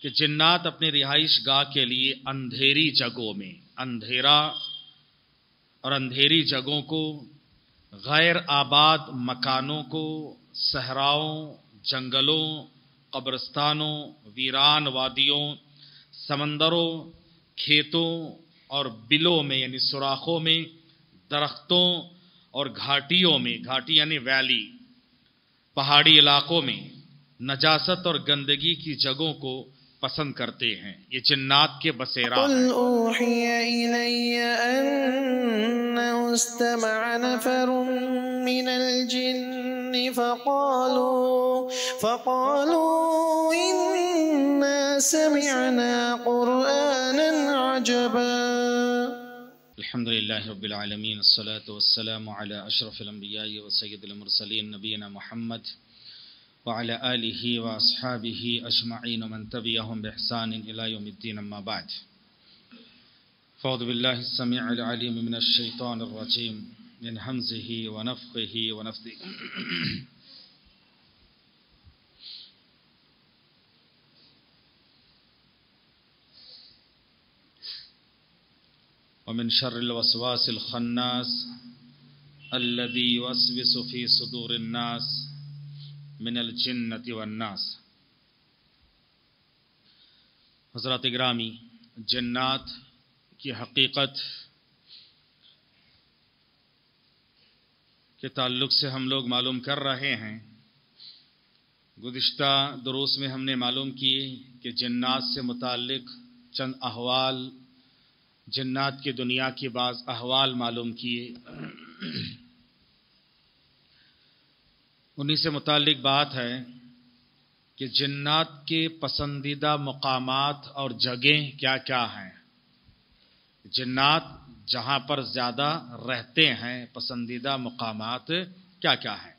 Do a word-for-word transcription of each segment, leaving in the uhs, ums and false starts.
کہ جنات اپنی رہائش گاہ کے لیے اندھیری جگہوں میں، اندھیرا اور اندھیری جگہوں کو، غیر آباد مکانوں کو، صحراؤں، جنگلوں، قبرستانوں، ویران وادیوں، سمندروں، کھیتوں اور بلوں میں یعنی سوراخوں میں، درختوں اور گھاٹیوں میں، گھاٹی یعنی ویلی، پہاڑی علاقوں میں، نجاست اور گندگی کی جگہوں کو پسند کرتے ہیں۔ یہ جنات کے بسیرا ہیں۔ قل اوحی الی انہ استمع نفر من الجن فقالوا فقالوا انا سمعنا قرآنا عجبا۔ الحمد للہ رب العالمین، الصلاة والسلام علی اشرف الانبیاء وسید المرسلین نبینا محمد وعلى آله وأصحابه أجمعين ومن تبعهم بإحسان إلى يوم الدين، أما بعد، فأعوذ بالله السميع العليم من الشيطان الرجيم من همزه ونفخه ونفثه ومن شر الوسواس الخناس الذي يوسوس في صدور الناس من الجنت والناس۔ حضرات گرامی، جنات کی حقیقت کے تعلق سے ہم لوگ معلوم کر رہے ہیں۔ گزشتہ دروس میں ہم نے معلوم کیے کہ جنات سے متعلق چند احوال، جنات کی دنیا کی بعض احوال معلوم کیے۔ انہی سے متعلق بات ہے کہ جنات کے پسندیدہ مقامات اور جگہیں کیا کیا ہیں، جنات جہاں پر زیادہ رہتے ہیں پسندیدہ مقامات کیا کیا ہیں۔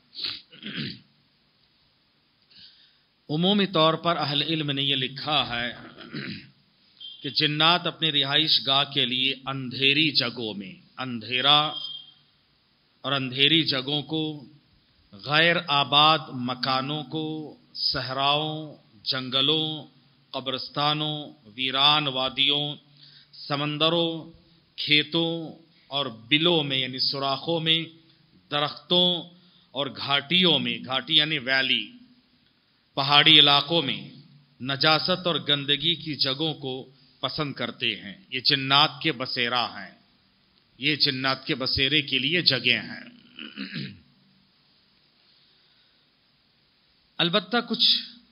عمومی طور پر اہل علم نے یہ لکھا ہے کہ جنات اپنی رہائش گاہ کے لیے اندھیری جگہوں میں، اندھیرا اور اندھیری جگہوں کو، غیر آباد مکانوں کو، صحراؤں، جنگلوں، قبرستانوں، ویران وادیوں، سمندروں، کھیتوں اور بلوں میں یعنی سوراخوں میں، درختوں اور گھاٹیوں میں، گھاٹی یعنی ویلی، پہاڑی علاقوں میں، نجاست اور گندگی کی جگہوں کو پسند کرتے ہیں۔ یہ جنات کے بسیرا ہیں، یہ جنات کے بسیرے کے لیے جگہیں ہیں۔ البتہ کچھ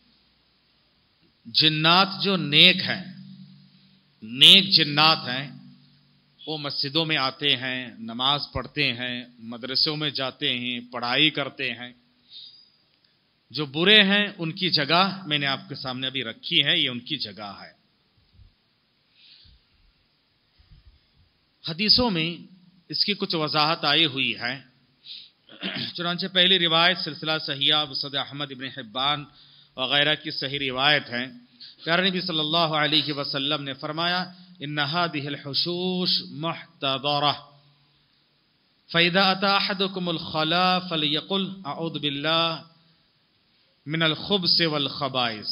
جنات جو نیک ہیں، نیک جنات ہیں، وہ مسجدوں میں آتے ہیں، نماز پڑھتے ہیں، مدرسوں میں جاتے ہیں، پڑھائی کرتے ہیں۔ جو برے ہیں ان کی جگہ میں نے آپ کے سامنے ابھی رکھی ہے، یہ ان کی جگہ ہے۔ حدیثوں میں اس کی کچھ وضاحت آئی ہوئی ہے۔ چنانچہ پہلی روایت سلسلہ صحیحہ مسند احمد ابن حبان وغیرہ کی صحیح روایت ہے۔ پیارے نبی صلی اللہ علیہ وسلم نے فرمایا، ان هذه الحشوش محتضرہ فاذا اتى احدكم الخلاء فليقل اعوذ باللہ من الخبث والخبائث۔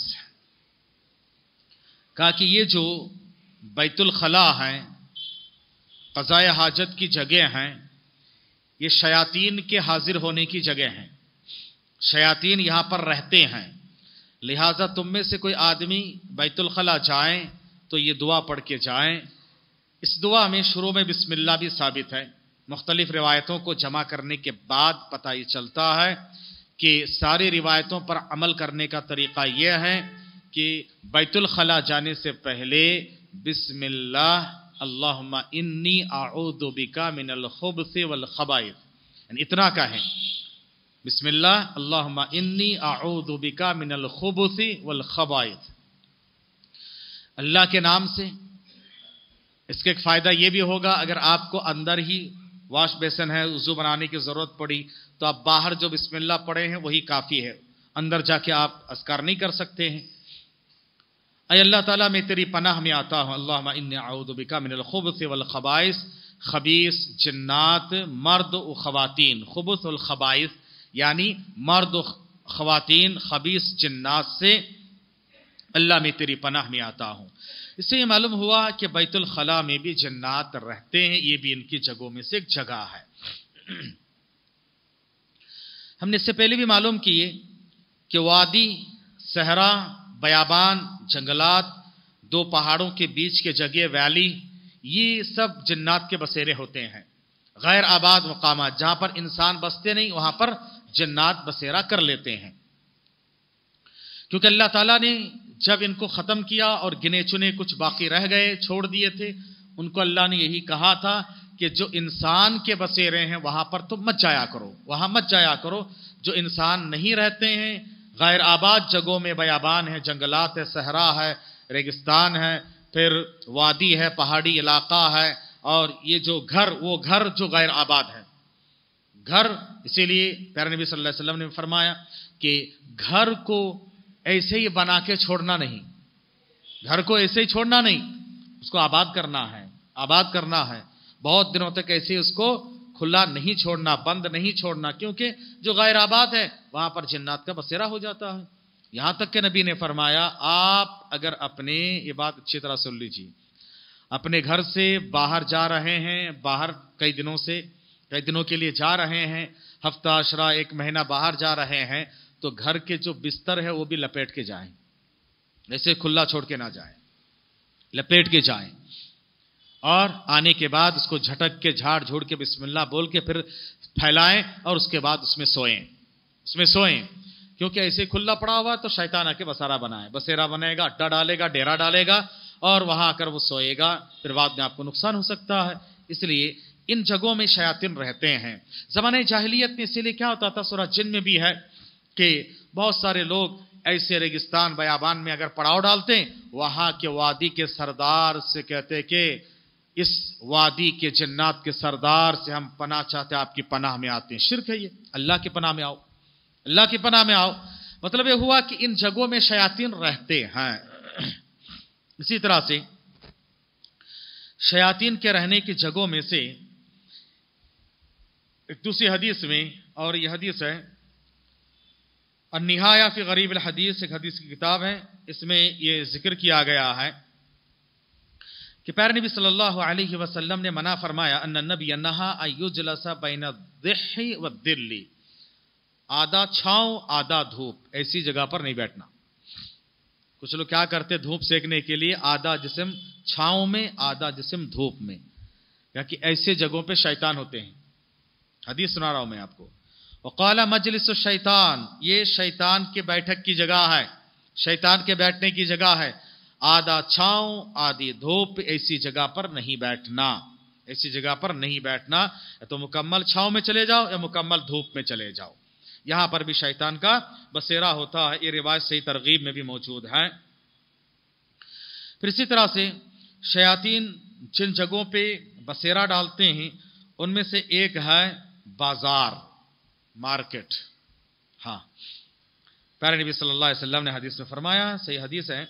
کہا کہ یہ جو بیت الخلاء ہیں، قضاء حاجت کی جگہ ہیں، یہ شیاطین کے حاضر ہونے کی جگہ ہیں، شیاطین یہاں پر رہتے ہیں، لہٰذا تم میں سے کوئی آدمی بیت الخلاء جائیں تو یہ دعا پڑھ کے جائیں۔ اس دعا میں شروع میں بسم اللہ بھی ثابت ہے۔ مختلف روایتوں کو جمع کرنے کے بعد پتہ یہ چلتا ہے کہ ساری روایتوں پر عمل کرنے کا طریقہ یہ ہے کہ بیت الخلاء جانے سے پہلے بسم اللہ اللہم انی اعوذ بک من الخبث والخبائث، یعنی اتنا کہیں، بسم اللہ اللہم انی اعوذ بک من الخبث والخبائث، اللہ کے نام سے۔ اس کا ایک فائدہ یہ بھی ہوگا، اگر آپ کو اندر ہی واش بیسن ہے، وضو بنانے کی ضرورت پڑی تو آپ باہر جو بسم اللہ پڑھے ہیں وہی کافی ہے، اندر جا کے آپ اذکار نہیں کر سکتے ہیں۔ اے اللہ تعالیٰ میں تیری پناہ میں آتا ہوں، اللہم انی اعوذ بک من الخبث والخبائث، خبیث جنات، مرد و خواتین، خبث والخبائث یعنی مرد و خواتین خبیث جنات سے अल्लाह मैं तेरी पनाह में आता हूँ। इससे ये मालूम हुआ कि बैतुल खला में भी जन्नात रहते हैं, ये भी इनकी जगहों में से एक जगह है। हमने इससे पहले भी मालूम किए कि वादी, सहरा, बयाबान, जंगलात, दो पहाड़ों के बीच के जगह, वैली, ये सब जन्नात के बसेरे होते हैं। गैर आबाद मकामात, जहां पर इंसान बसते नहीं, वहां पर जन्नात बसेरा कर लेते हैं। क्योंकि अल्लाह ताला ने जब इनको खत्म किया और गिने चुने कुछ बाकी रह गए, छोड़ दिए थे, उनको अल्लाह ने यही कहा था कि जो इंसान के बसेरे हैं वहां पर तो मत जाया करो, वहां मत जाया करो। जो इंसान नहीं रहते हैं, गैर आबाद जगहों में, बयाबान है, जंगलात है, सहरा है, रेगिस्तान है, फिर वादी है, पहाड़ी इलाका है, और ये जो घर, वो घर जो गैर आबाद है घर। इसीलिए प्यारे नबी सल्लल्लाहु अलैहि वसल्लम ने फरमाया कि घर को ऐसे ही बना के छोड़ना नहीं, घर को ऐसे ही छोड़ना नहीं, उसको आबाद करना है, आबाद करना है। बहुत दिनों तक ऐसे उसको खुला नहीं छोड़ना, बंद नहीं छोड़ना, क्योंकि जो गैर आबाद है वहां पर जन्नत का बसेरा हो जाता है। यहां तक के नबी ने फरमाया, आप अगर अपने, ये बात अच्छी तरह सुन लीजिए, अपने घर से बाहर जा रहे हैं, बाहर कई दिनों से कई दिनों के लिए जा रहे हैं, हफ्ता, अशरा, एक महीना बाहर जा रहे हैं, तो घर के जो बिस्तर है वो भी लपेट के जाएं, ऐसे खुला छोड़ के ना जाएं, लपेट के जाएं। और आने के बाद उसको झटक के, झाड़ झूड़ के, बिस्मिल्लाह बोल के फिर फैलाएं और उसके बाद उसमें सोएं, उसमें सोएं। क्योंकि ऐसे खुला पड़ा हुआ तो शैतान आके बसारा बनाए, बसेरा बनाएगा, अड्डा डालेगा, डेरा डालेगा और वहां आकर वो सोएगा, फिर बाद में आपको नुकसान हो सकता है। इसलिए इन जगहों में शयातीन रहते हैं। ज़माने जाहिलियत में इसीलिए क्या होता था, सूरह जिन में भी है कि बहुत सारे लोग ऐसे रेगिस्तान, बयाबान में अगर पड़ाव डालते हैं, वहां के वादी के सरदार से कहते कि इस वादी के जन्नात के सरदार से हम पनाह चाहते, आपकी पनाह में आते हैं। शिर्क है ये, अल्लाह की पनाह में आओ, अल्लाह की पनाह में आओ। मतलब ये हुआ कि इन जगहों में शयातीन रहते हैं। इसी तरह से शयातीन के रहने की जगहों में से एक दूसरी हदीस में, और यह हदीस है अन्निहाया फी गरीब अल हदीस, एक हदीस की किताब है, इसमें यह जिक्र किया गया है कि प्यारे नबी सल्लल्लाहु अलैहि वसल्लम ने मना फरमाया, अन्ना नबी नहा अयुजलसा बैन दिही व दिल्ली, आधा छांव आधा धूप, ऐसी जगह पर नहीं बैठना। कुछ लोग क्या करते, धूप सेकने के लिए आधा जिस्म छांव में, आधा जिस्म धूप में, या कि ऐसे जगहों पे शैतान होते हैं। हदीस सुना रहा हूं मैं आपको। वक़ाला मजलिस शैतान, ये शैतान के बैठक की जगह है, शैतान के बैठने की जगह है। आधा छांव आधी धूप, ऐसी जगह पर नहीं बैठना, ऐसी जगह पर नहीं बैठना। या तो मुकम्मल छांव में चले जाओ या मुकम्मल धूप में चले जाओ, यहां पर भी शैतान का बसेरा होता है। ये रिवायत सही तरगीब में भी मौजूद है। फिर इसी तरह से शयातीन जिन जगहों पे बसेरा डालते हैं, उनमें से एक है बाजार, मार्केट। हाँ, प्यारे नबी सल्लल्लाहु अलैहि वसल्लम ने हदीस में फरमाया, सही हदीस है,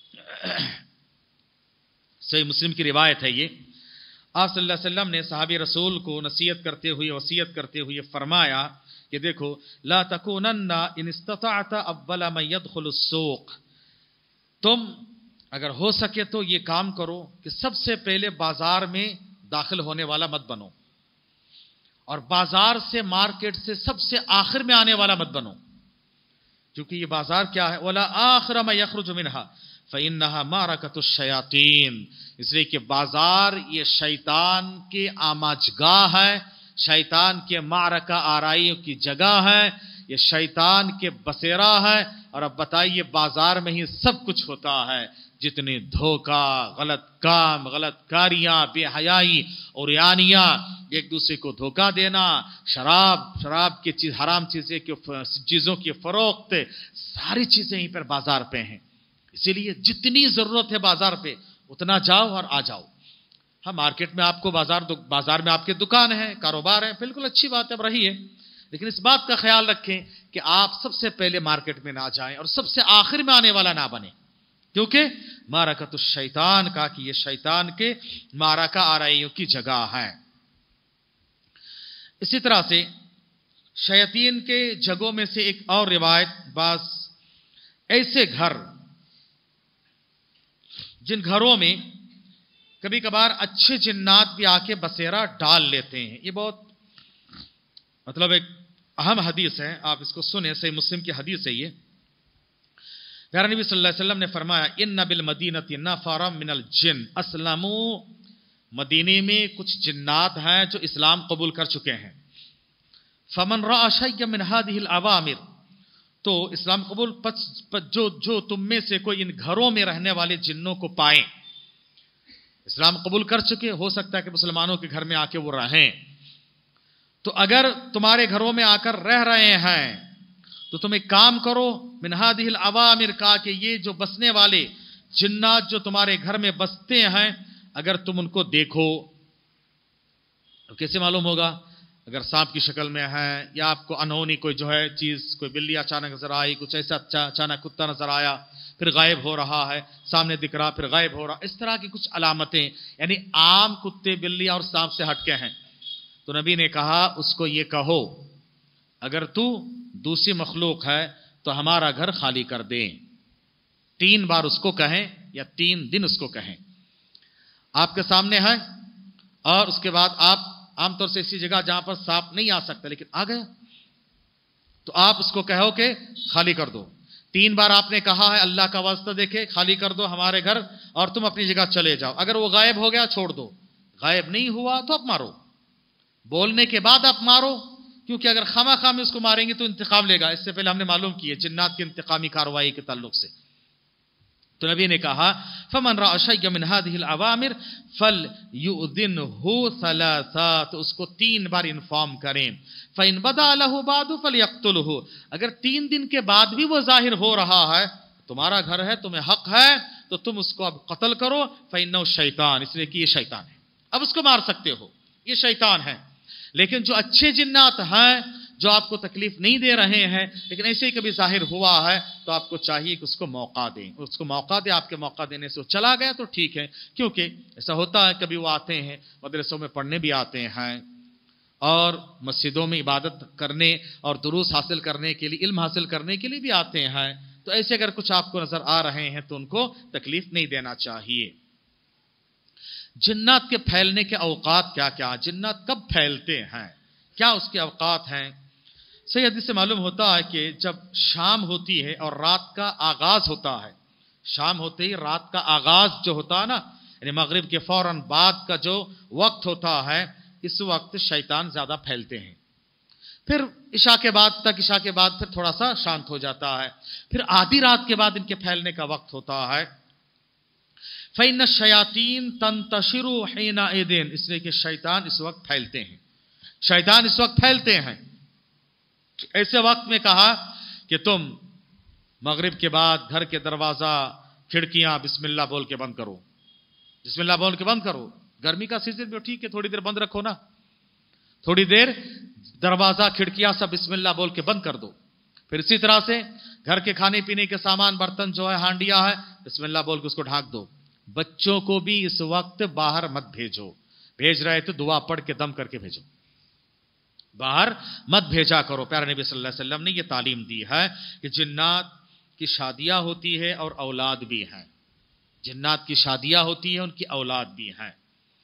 सही मुस्लिम की रिवायत है ये, आप सल्लल्लाहु अलैहि वसल्लम ने सहाबी रसूल को नसीहत करते हुए, वसीयत करते हुए फरमाया कि देखो, ला तकूनन्ना इन इस्तताअत अव्वल मन यदखुलु सूक, तुम अगर हो सके तो ये काम करो कि सबसे पहले बाजार में दाखिल होने वाला मत बनो, और बाजार से, मार्केट से सबसे आखिर में आने वाला मत बनो। क्योंकि ये बाजार क्या है, वला आखिर में यखरुजु मिनहा फइन्नहा मारकतुश शयातीन, इसलिए कि बाजार ये शैतान के आमाजगाह है, शैतान के मारका आराइयों की जगह है, ये शैतान के बसेरा है। और अब बताइए, बाजार में ही सब कुछ होता है, जितने धोखा, गलत काम, गलत कारियां, बेहयाई और यानियां, एक दूसरे को धोखा देना, शराब शराब की चीज, हराम चीजें की चीजों की फरोख्त, सारी चीजें यहीं पर बाजार पे हैं। इसीलिए जितनी जरूरत है बाजार पे, उतना जाओ और आ जाओ। हाँ, मार्केट में आपको बाजार बाजार में आपके दुकान है, कारोबार है, बिल्कुल अच्छी बात है, अब रही है, लेकिन इस बात का ख्याल रखें कि आप सबसे पहले मार्केट में ना जाएं और सबसे आखिर में आने वाला ना बने, क्योंकि मारकतु शैतान का कि ये शैतान के मारका आराइयों की जगह है। इसी तरह से शैतान के जगहों में से एक और रिवायत, बस ऐसे घर جن گھروں میں کبھی کبھار اچھے جنات بھی آ کے بسیرا ڈال لیتے ہیں. یہ بہت مطلب ایک اہم حدیث ہے، آپ اس کو سنیں، صحیح مسلم کی حدیث ہے یہ. پیارے نبی صلی اللہ علیہ وسلم نے فرمایا ان بالمدینۃ نفرا من الجن اسلموا، مدینے میں کچھ جنات ہیں جو اسلام قبول کر چکے ہیں. فمن رأى شيئا من هذه الاوامر، تو اسلام قبول جو جو تم میں سے کوئی ان گھروں میں رہنے والے جنوں کو پائیں، اسلام قبول کر چکے، ہو سکتا ہے کہ مسلمانوں کے گھر میں آ کے وہ رہیں، تو اگر تمہارے گھروں میں آ کر رہ رہے ہیں تو تم ایک کام کرو، من هذه الاوامر، کا کہ یہ جو بسنے والے جنات جو تمہارے گھر میں بستے ہیں، اگر تم ان کو دیکھو، کیسے معلوم ہوگا؟ اگر سانپ کی شکل میں ہے، یا آپ کو انہونی کوئی جو ہے چیز، کوئی بلی اچانک نظر آئی، کچھ ایسا اچانک کتا نظر آیا، پھر غائب ہو رہا ہے، سامنے دکھ رہا پھر غائب ہو رہا، اس طرح کی کچھ علامتیں، یعنی عام کتے بلی اور سانپ سے ہٹ کے ہیں، تو نبی نے کہا اس کو یہ کہو اگر تو دوسری مخلوق ہے تو ہمارا گھر خالی کر دیں. تین بار اس کو کہیں یا تین دن اس کو کہیں. آپ کے سامنے ہے اور اس کے بعد آپ عام طور سے اسی جگہ جہاں پر سانپ نہیں آ سکتا لیکن آ گیا، تو آپ اس کو کہو کہ خالی کر دو. تین بار آپ نے کہا ہے اللہ کا واسطہ دیکھے خالی کر دو ہمارے گھر اور تم اپنی جگہ چلے جاؤ. اگر وہ غائب ہو گیا چھوڑ دو، غائب نہیں ہوا تو آپ مارو، بولنے کے بعد آپ مارو، کیونکہ اگر خامہ خواہ میں اس کو ماریں گے تو انتقام لے گا. اس سے پہلے ہم نے معلوم کیا جنات کی انتقامی کارروائی کے تعلق سے. تو نبی نے کہا فمن رأى شيئا من هذه الاوامر فليؤذنه ثلاثا، تو اس کو تین بار انفارم کریں. فإن بدا له بعد فليقتله، اگر تین دن کے بعد بھی وہ ظاہر ہو رہا ہے تمہارا گھر ہے، تمہیں حق ہے، تو تم اس کو اب قتل کرو. فإنه شیطان، اس لیے کہ یہ شیطان ہے. اب اس کو مار سکتے ہو، یہ شیطان ہے. لیکن جو اچھے جنات ہیں جو آپ کو تکلیف نہیں دے رہے ہیں لیکن ایسے ہی کبھی ظاہر ہوا ہے تو آپ کو چاہیے کہ اس کو موقع دیں، اس کو موقع دیں. آپ کے موقع دینے سے وہ چلا گیا تو ٹھیک ہے، کیونکہ ایسا ہوتا ہے کبھی وہ آتے ہیں مدرسوں میں پڑھنے بھی آتے ہیں اور مسجدوں میں عبادت کرنے اور دروس حاصل کرنے کے لیے، علم حاصل کرنے کے لیے بھی آتے ہیں. تو ایسے اگر کچھ آپ کو نظر آ رہے ہیں تو ان کو تکلیف نہیں دینا چاہیے. جنات کے پھیلنے کے اوقات کیا کیا، جنات کب پھیلتے ہیں، کیا اس کے اوقات ہیں؟ صحیح حدیث سے معلوم ہوتا ہے کہ جب شام ہوتی ہے اور رات کا آغاز ہوتا ہے، شام ہوتے ہی رات کا آغاز جو ہوتا ہے نا، یعنی مغرب کے فوراً بعد کا جو وقت ہوتا ہے، اس وقت شیطان زیادہ پھیلتے ہیں. پھر عشاء کے بعد تک، عشاء کے بعد پھر تھوڑا سا شانت ہو جاتا ہے، پھر آدھی رات کے بعد ان کے پھیلنے کا وقت ہوتا ہے. فَإِنَّ الشَّيَاطِينَ تَنْتَشِرُ حِينَئِذٍ، اس لیے کہ شیطان اس وقت پھیلتے ہیں، شیطان اس وقت پھیلتے ہیں. ایسے وقت میں کہا کہ تم مغرب کے بعد گھر کے دروازہ کھڑکیاں بسم اللہ بول کے بند کرو، بسم اللہ بول کے بند کرو. گرمی کا سیزن میں ٹھیک ہے تھوڑی دیر بند رکھو نا، تھوڑی دیر دروازہ کھڑکیاں سب بسم اللہ بول کے بند کر دو. پھر اسی طرح سے گھر کے کھانے پینے کے سامان، برتن جو ہے، ہانڈیاں ہے، بسم اللہ بول کے اس کو ڈھانک دو. بچوں کو بھی اس وقت باہر مت بھیجو، بھیج رہے تو دعا پڑھ کے دم کر کے بھیجو، باہر مت بھیجا کرو. پیارے نبی صلی اللہ علیہ وسلم نے یہ تعلیم دی ہے کہ جنات کی شادیاں ہوتی ہے اور اولاد بھی ہیں، جنات کی شادیاں ہوتی ہیں، ان کی اولاد بھی ہیں.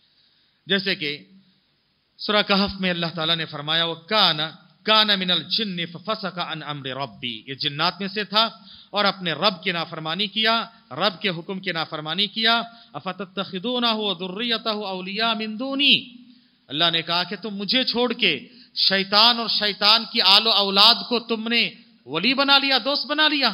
جیسے کہ سورہ کہف میں اللہ تعالیٰ نے فرمایا وَكَانَ كَانَ مِنَ الْجِنِّ فَفَسَقَ عَنْ أَمْرِ رَبِّي، یہ جنات میں سے تھا اور اپنے رب کی نافرمانی کیا، رب کے حکم کی نافرمانی کیا. أَفَتَتَّخِذُونَهُ وَذُرِّيَّتَهُ أَوْلِيَاءَ مِن دُونِي، اللہ نے کہا کہ تم مجھے چھوڑ کے شیطان اور شیطان کی آل و اولاد کو تم نے ولی بنا لیا، دوست بنا لیا.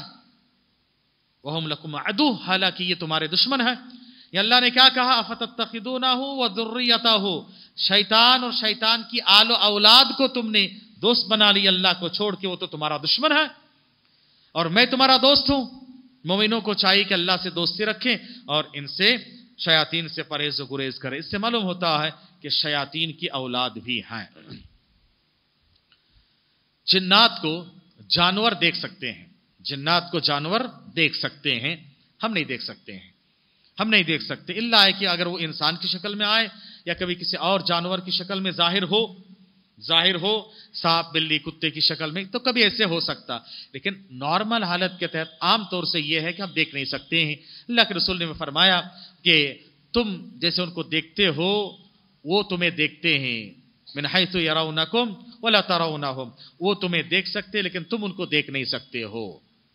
وَهُمْ لَكُمْ عَدُوٌّ، حالانکہ یہ تمہارے دشمن ہیں. یہ اللہ نے کیا کہا أَفَتَتَّخِذُونَهُ وَذُرِّيَّتَهُ، شیطان اور شیطان کی آل و اولاد کو تم نے دوست بنا لیا، اللہ کو چھوڑ کے، وہ تو تمہارا دشمن ہے اور میں تمہارا دوست ہوں. مومنوں کو چاہیے کہ اللہ سے دوستی رکھیں اور ان سے، شیاطین سے پرہیز و گریز کریں. اس سے معلوم ہوتا ہے کہ شیاطین کی اولاد بھی ہیں. جنات کو جانور دیکھ سکتے ہیں، جنات کو جانور دیکھ سکتے ہیں، ہم نہیں دیکھ سکتے ہیں، ہم نہیں دیکھ سکتے الا ہے کہ اگر وہ انسان کی شکل میں آئے یا کبھی کسی اور جانور کی شکل میں ظاہر ہو. ज़ाहिर हो सांप बिल्ली कुत्ते की शक्ल में, तो कभी ऐसे हो सकता, लेकिन नॉर्मल हालत के तहत आम तौर से यह है कि हम देख नहीं सकते हैं। अल्लाह के रसूल ने फरमाया कि तुम जैसे उनको देखते हो वो तुम्हें देखते हैं, मिन हैसु यरौनकुम वला तरौनहुम, वो तुम्हें देख सकते लेकिन तुम उनको देख नहीं सकते हो।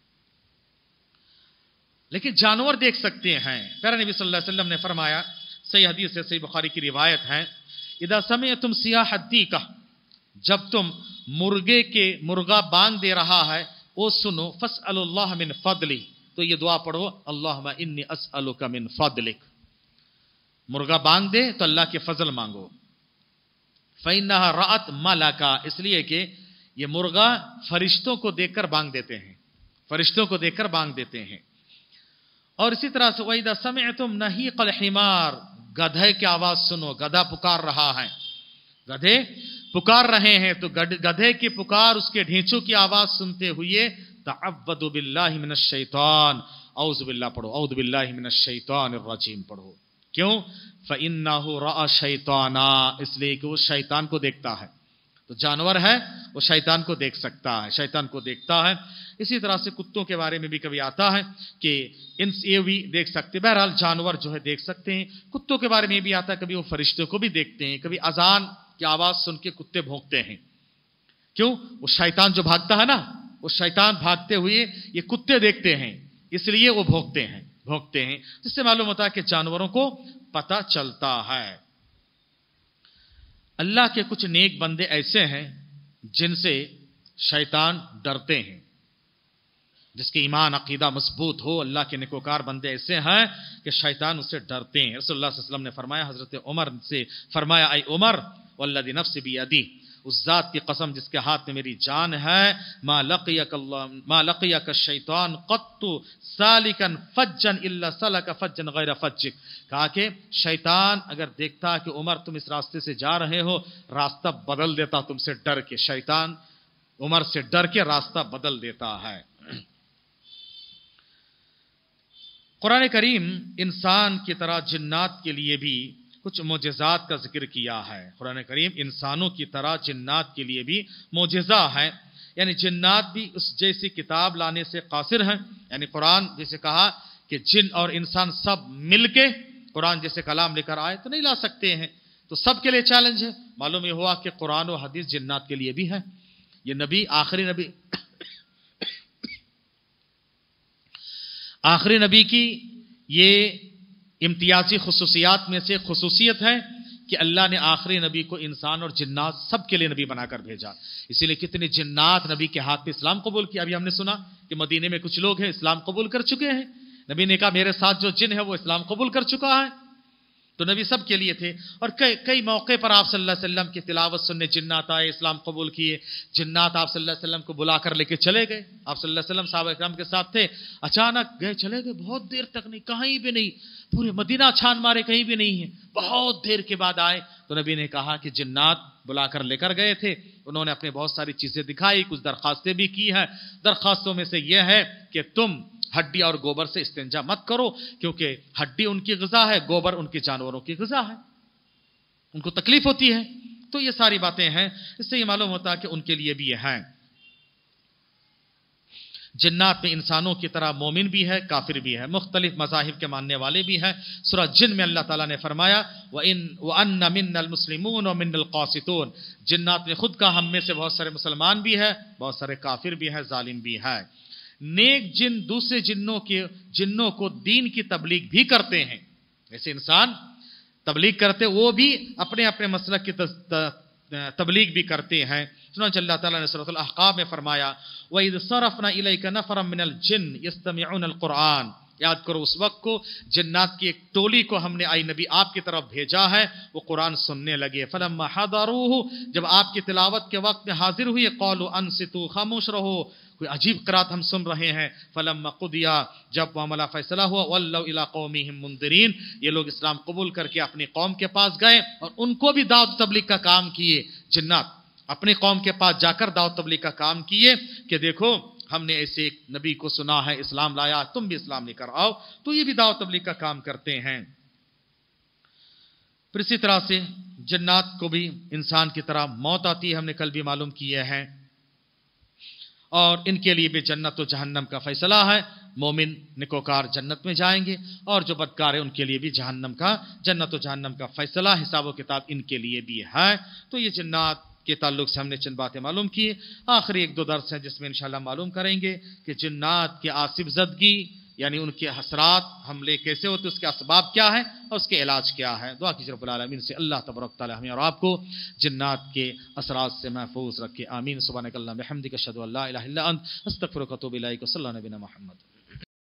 लेकिन जानवर देख सकते हैं। प्यारे नबी सल्लल्लाहु अलैहि वसल्लम ने फरमाया, सही हदीस है, सही बुखारी की रिवायत है, इदा समिअतुम सियाह हद्दीका, जब तुम मुर्गे के मुर्गा बांग दे रहा है वो सुनो, फस्अलुल्लाह मिन फदली, तो ये दुआ पढ़ो, अल्लाहुम्मा इन्नी अस्अलुका मिन फदलिक। मुर्गा बांग दे तो अल्लाह के फजल मांगो। फइन्नहा राअत मलाका, इसलिए कि ये मुर्गा फरिश्तों को देखकर बांग देते हैं, फरिश्तों को देखकर बांग देते हैं। और इसी तरह से वइदा समिअतुम नहीक़ल हिमार, गधे की आवाज सुनो, गधा पुकार रहा है, गधे पुकार रहे हैं, तो गधे की पुकार, उसके ढींचों की आवाज सुनते हुए तअव्वदु बिल्लाहि मिनश शैतान, औज़ु बिल्लाह पढ़ो, औज़ु बिल्लाहि मिनश शैतानिर रजीम पढ़ो। क्यों? फ़इन्नहु रअा शैताना, इसलिए कि वो शैतान को देखता है। तो जानवर है वो शैतान को देख सकता है, शैतान को देखता है। इसी तरह से कुत्तों के बारे में भी कभी आता है कि इन ये भी देख सकते, बहरहाल जानवर जो है देख सकते हैं। कुत्तों के बारे में भी आता है, कभी वो फरिश्तों को भी देखते हैं, कभी अजान की आवाज सुन के कुत्ते भौंकते हैं। क्यों? वो शैतान जो भागता है ना, वो शैतान भागते हुए ये कुत्ते देखते हैं, इसलिए वो भौंकते हैं भौंकते हैं जिससे मालूम होता है कि जानवरों को पता चलता है। अल्लाह के कुछ नेक बंदे ऐसे हैं जिनसे शैतान डरते हैं, जिसके ईमान अकीदा मजबूत हो। अल्लाह के नेकोकार बंदे ऐसे हैं कि शैतान उससे डरते हैं। रसूलुल्लाह सल्लल्लाहु अलैहि वसल्लम ने फरमाया, हजरत उमर से फरमाया, ऐ उमर वल्लज़ी नफ्सी बियदी, उस जात की कसम जिसके हाथ में मेरी जान है, मा लक़ियक अल्लाह मा लक़ियक शैतान क़त्तु सालिकन फज्जन इल्ला सलक फज्जन गैर फज्जिक, कहा कि शैतान अगर देखता कि उमर तुम इस रास्ते से जा रहे हो, रास्ता बदल देता तुमसे डर के। शैतान उमर से डर के रास्ता बदल देता है। कुरान करीम इंसान की तरह जिन्नात के लिए भी कुछ मोजेज़ात का जिक्र किया है। कुरान करीम इंसानों की तरह जिन्नात के लिए भी मोजेज़ा है, यानी जिन्नात भी उस जैसी किताब लाने से कासिर हैं। यानी कुरान जैसे कहा कि जिन और इंसान सब मिलके कुरान जैसे कलाम लेकर आए तो नहीं ला सकते हैं, तो सबके लिए चैलेंज है। मालूम ये हुआ कि कुरान और हदीस जिन्नात के लिए भी है। ये नबी आखिरी नबी आखिरी नबी की ये इम्तियाजी खुसूसियात में से खुसूसियत है कि अल्लाह ने आखिरी नबी को इंसान और जिन्नात सबके लिए नबी बनाकर भेजा। इसीलिए कितने जिन्नात नबी के हाथ में इस्लाम कबूल किया। अभी हमने सुना कि मदीने में कुछ लोग हैं इस्लाम कबूल कर चुके हैं। नबी ने कहा मेरे साथ जो जिन है वो इस्लाम कबूल कर चुका है। तो नबी सब के लिए थे। और कई कई मौके पर आप सल्लल्लाहु अलैहि वसल्लम की तिलावत सुनने जिन्नात आए, इस्लाम कबूल किए। जिन्नात आप सल्लल्लाहु अलैहि वसल्लम को बुलाकर लेके चले गए। आप सल्लल्लाहु अलैहि वसल्लम साहबा इकराम के साथ थे, अचानक गए चले गए, बहुत देर तक नहीं, कहीं भी नहीं, पूरे मदीना छान मारे, कहीं भी नहीं है। बहुत देर के बाद आए तो नबी ने कहा कि जिन्नात बुलाकर लेकर गए थे, उन्होंने अपने बहुत सारी चीजें दिखाई, कुछ दरखास्तें भी की हैं। दरखास्तों में से यह है कि तुम हड्डी और गोबर से इस्तिंजा मत करो, क्योंकि हड्डी उनकी ग़िज़ा है, गोबर उनके जानवरों की ग़िज़ा है, उनको तकलीफ होती है। तो ये सारी बातें हैं, इससे ये मालूम होता है कि उनके लिए भी ये हैं। जिन्नात में इंसानों की तरह मोमिन भी है, काफिर भी है, मुख्तलिफ मज़ाहिब के मानने वाले भी हैं। सूरह जिन में अल्लाह ताला ने फरमाया, व इन व अन्ना मिन्नल मुस्लिमून व मिन्नल क़ासितून, जिन्नात में खुद का हम में से बहुत सारे मुसलमान भी है, बहुत सारे काफिर भी है, जालिम भी है। नेक जिन दूसरे जिन्नों के जिन्नों को दीन की तबलीग भी करते हैं। ऐसे इंसान तबलीग करते, वो भी अपने अपने मसलक की तबलीग भी करते हैं। सुनान अल्लाह ताला ने सूरह अल-अहक़ाफ में फरमाया, व इज़ सरफ़ना इलैका नफ़रम मिनल जिन्न यस्तमिऊन अल-क़ुरआन, याद करो उस वक्त को जिन्नात की एक टोली को हमने आई नबी आपकी तरफ भेजा है, वो कुरान सुनने लगे। फलम्मा हदरूहु, जब आपकी तिलावत के वक्त में हाजिर हुए, क़ालू अनसितू, खामोश रहो, कोई अजीब क़िरात हम सुन रहे हैं। फलम्मा क़ुदिया, जब मामला फैसला हुआ, वल्लौ इला क़ौमिहिम मुंदिरीन, ये लोग इस्लाम कबूल करके अपनी कौम के पास गए और उनको भी दावत तबलीग का काम किए। जिन्नात अपनी कौम के पास जाकर दावत तबलीग का काम किए कि देखो हमने ऐसे एक नबी को सुना है, इस्लाम लाया, तुम भी इस्लाम लेकर आओ। तो ये भी दावत तबलीग का काम करते हैं। फिर इसी तरह से जन्नात को भी इंसान की तरह मौत आती है, हमने कल भी मालूम किया है, और इनके लिए भी जन्नत और जहन्नम का फैसला है। मोमिन निकोकार जन्नत में जाएंगे और जो बदकार है उनके लिए भी जहन्नम का जन्नत और जहन्नम का फैसला, हिसाब व किताब इनके लिए भी है। तो ये जन्नत के ताल्लुक से हमने चंद बातें मालूम की। आखिरी एक दो दर्स हैं जिसमें इंशाल्लाह मालूम करेंगे कि जन्नत की आसिफ ज़दगी यानी उनके हसरात हमले कैसे होते, उसके असबाब क्या है और उसके इलाज क्या है। दुआ कीजिए रब्बुल आलमीन से अल्लाह तबारक तआला हमें और आपको जन्नत के असरात से महफूज रखे। आमीन। सुब्हानकल्लाहुम्मा बिहम्दिका अशहदु अल्ला इलाहा इल्ला अंत अस्तगफिरुका व अतूबु इलैक। सल्लल्लाहु अलैहि व सल्लम।